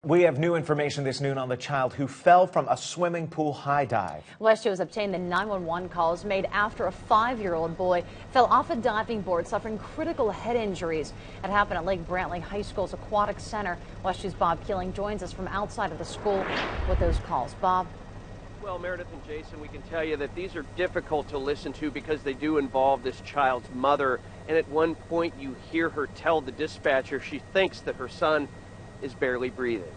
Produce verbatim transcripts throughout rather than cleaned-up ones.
We have new information this noon on the child who fell from a swimming pool high dive. West News obtained the nine one one calls made after a five-year-old boy fell off a diving board suffering critical head injuries. It happened at Lake Brantley High School's Aquatic Center. West News' Bob Keeling joins us from outside of the school with those calls. Bob? Well, Meredith and Jason, we can tell you that these are difficult to listen to because they do involve this child's mother. And at one point you hear her tell the dispatcher she thinks that her son is barely breathing.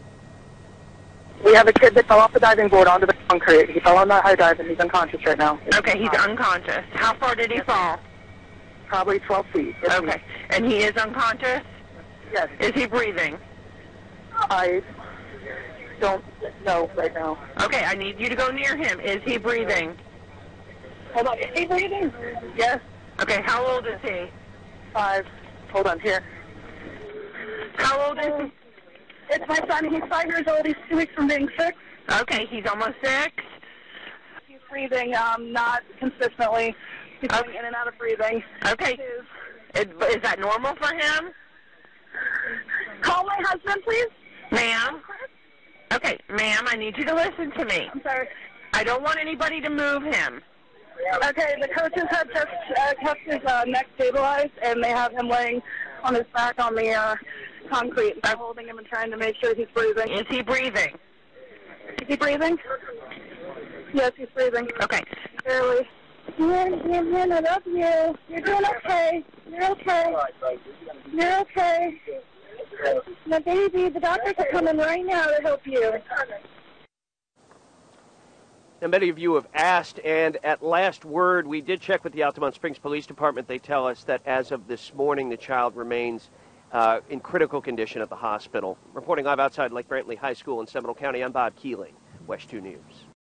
We have a kid that fell off the diving board onto the concrete. He fell on that high dive and he's unconscious right now. Okay, he's unconscious. How far did he fall? Probably twelve feet. Okay, and he is unconscious? Yes. Is he breathing? I don't know right now. Okay, I need you to go near him. Is he breathing? Hold on, is he breathing? Yes. Okay, how old is he? Five. Hold on, here. How old is he? It's my son. He's five years old. He's two weeks from being six. Okay, he's almost six. He's breathing, um, not consistently. He's Okay. going in and out of breathing. Okay. Is, is that normal for him? Call my husband, please. Ma'am? Okay, ma'am, I need you to listen to me. I'm sorry. I don't want anybody to move him. Okay, the coaches have just uh, kept his uh, neck stabilized, and they have him laying on his back on the uh, concrete. They're holding him and trying to make sure he's breathing. Is he breathing? Is he breathing? Yes, he's breathing. Okay. Barely. Man, man, man, I love you. You're doing okay. You're okay. You're okay. My baby, the doctors are coming right now to help you. Now, many of you have asked, and at last word, we did check with the Altamont Springs Police Department. They tell us that as of this morning, the child remains uh, in critical condition at the hospital. Reporting live outside Lake Brantley High School in Seminole County, I'm Bob Keeling, West two News.